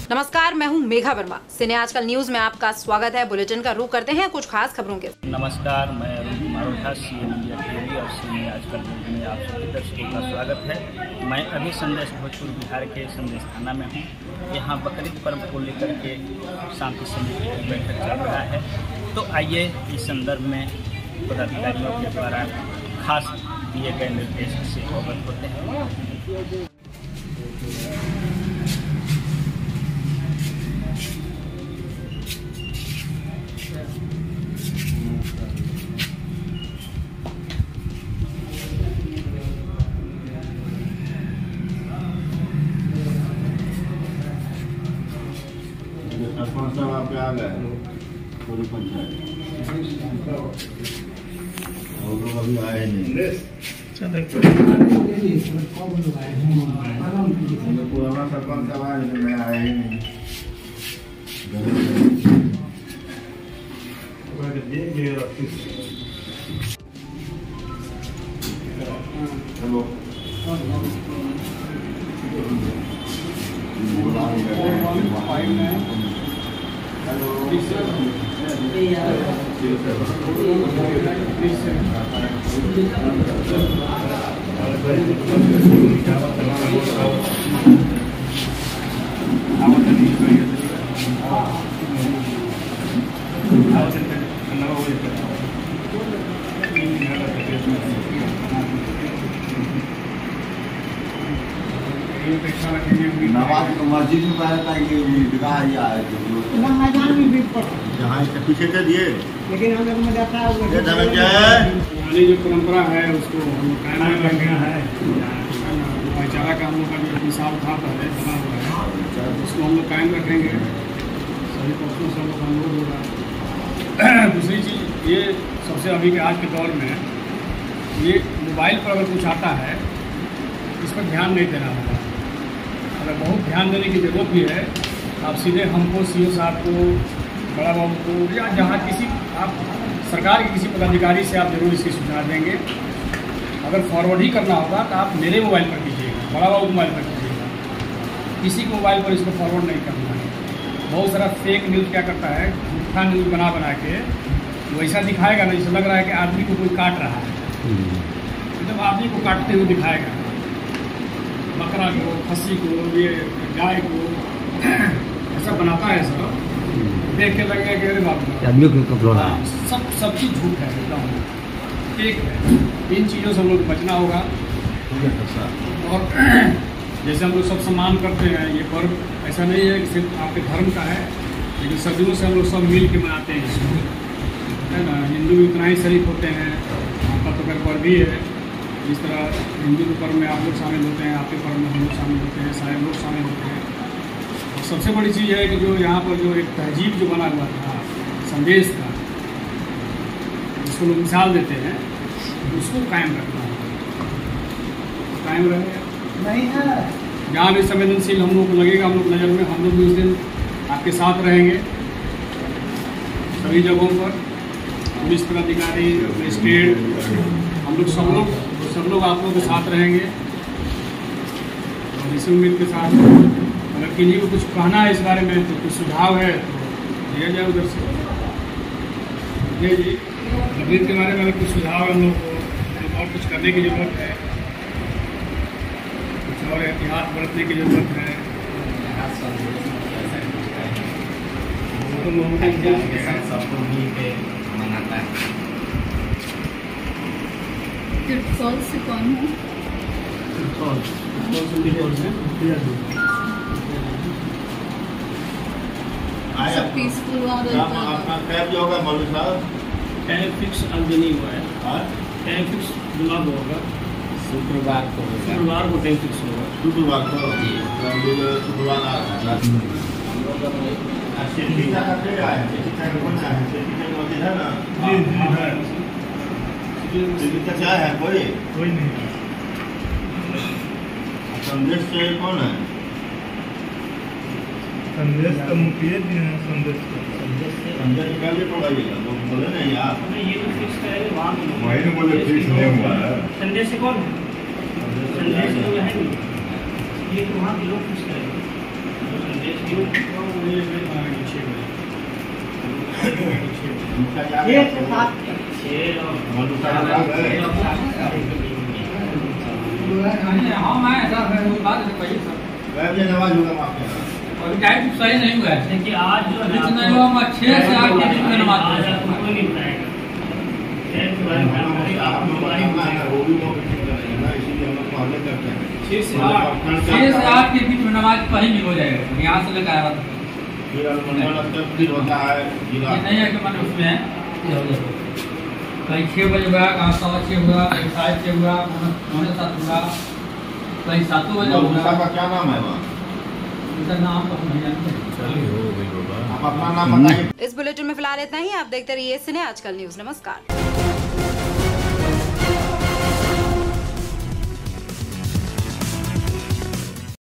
नमस्कार, मैं हूं मेघा वर्मा। सिने आजकल न्यूज में आपका स्वागत है। बुलेटिन का रुख करते हैं कुछ खास खबरों के। नमस्कार, मैं Arun Kumar Ojha, CM India TV और सिने आजकल में आप सभी दर्शकों का स्वागत है। मैं अभी संदेश भोजपुर बिहार के संदेश थाना में हूँ। यहाँ बकरीद पर्व को लेकर के शांति समिति की बैठक चल रहा है, तो आइए इस संदर्भ में पदाधिकारियों के द्वारा खास दिए गए निर्देश से अवगत होते हैं। सरपंच साहब आपके आ गए पूरी पंचायत और लोग अभी आए नहीं। पुराना सरपंच साहब आए नहीं, मैं आए ही नहीं। हेलो नवाज को मस्जिद में पहले था कि विवाह ही आए थे मैदान में भी जहाँ इसके पीछे से दिए, लेकिन हम लोग में जाता है पुरानी जो परंपरा है उसको कायम रखना है। भाईचारा का हम लोग का जो मिसाल था पहले बना हुआ है, उसको हम लोग कायम रखेंगे। सभी पक्षों से हम लोग अनुरोध होगा। दूसरी चीज़ ये सबसे अभी के आज के दौर में ये मोबाइल पर अगर कुछ आता है इस पर ध्यान नहीं देना होगा। अगर बहुत ध्यान देने की ज़रूरत भी है, आप सीधे हमको सीओ साहब को, बड़ा बाबू को या जहाँ किसी आप सरकार के किसी पदाधिकारी से आप जरूर इसकी सूचना देंगे। अगर फॉरवर्ड ही करना होगा तो आप मेरे मोबाइल पर कीजिएगा, बड़ा बाबू मोबाइल पर कीजिएगा, किसी के मोबाइल पर इसको फॉरवर्ड नहीं करना है। बहुत सारा फेक न्यूज़ क्या करता है, झूठा न्यूज़ बना के वैसा दिखाएगा ना, जैसे लग रहा है कि आदमी को कोई काट रहा है, मतलब आदमी को काटते हुए दिखाएगा, बकरा को, खस्सी को, ये गाय को ऐसा बनाता है सब, देख के लगेगा कि अरे बाप आदमी को सब चीज़ झूठ है, एकदम फेक है। इन चीज़ों से हम लोग बचना होगा। और जैसे हम लोग सब सम्मान करते हैं, ये पर्व ऐसा नहीं है कि सिर्फ आपके धर्म का है, लेकिन सदियों से हम लोग सब मिल के मनाते हैं इसको, है ना। हिंदू भी उतना ही शरीफ होते हैं, आपका तो खैर पर्व भी है। जिस तरह हिंदू के पर्व में आप लोग शामिल होते हैं, आपके पर्व में हम लोग शामिल होते हैं, सारे लोग शामिल होते हैं। और सबसे बड़ी चीज़ है कि जो यहाँ पर जो एक तहजीब जो बना हुआ था, संदेश था, जिसको लोग मिसाल देते हैं, उसको कायम रखना है। कायम रहे नहीं है। जहाँ भी संवेदनशील हम लोग को लगेगा, हम लोग नज़र में, हम लोग भी उस दिन आपके साथ रहेंगे। सभी जगहों पर पुलिस पदाधिकारी, स्टेट, हम लोग सब लोग आप लोगों के साथ रहेंगे। और इस उम्मीद के साथ अगर किसी को कुछ कहना है इस बारे में, तो कुछ सुझाव है तो दिया जाए उधर से। जी बकरीद के बारे में अगर कुछ सुझाव है, हम लोग को और कुछ करने की ज़रूरत है, कुछ और एहतियात बरतने की ज़रूरत है। सबको मिल के मनाता है। से कौन है? सब पीसफुल अपना कैब जो होगा मौलवी साहब, टाइम फिक्स अभी नहीं हुआ है। टाइम फिक्स जुमा को होगा, शुक्रवार को टाइम फिक्स होगा। शुक्रवार को शुक्रवार आ रहा क्या है? कोई नहीं। संदेश से कौन है? संदेश का मुखिया जी हैं। संदेश निकालिए पढ़ाइएगा, लोग बोले नहीं यार, ये तो फिक्स है, वही बोले फिक्स नहीं हुआ है। संदेश से कौन है? संदेश तो है नहीं, ये तो वहाँ के लोग फिक्स करेंगे। सही नहीं हुआ है कि आज जो 6 से 8 के बीच में नमाज छः से आठ के बीच में नमाज कहीं भी हो जाएगा, यहाँ से लेकर आया फिर होता है नहीं है कि मैंने उसमें कहीं 6 बजे हुआ, कहाँ 6:15 हुआ, कहीं 6:30 हुआ, 6:45 हुआ, कहीं 7 बजे हुआ। का क्या नाम है वहाँ? उसका नाम तो नहीं जानते। आप अपना नाम बताइए। इस बुलेटिन में फिलहाल इतना ही। आप देखते रहिए सिने आजकल न्यूज। नमस्कार।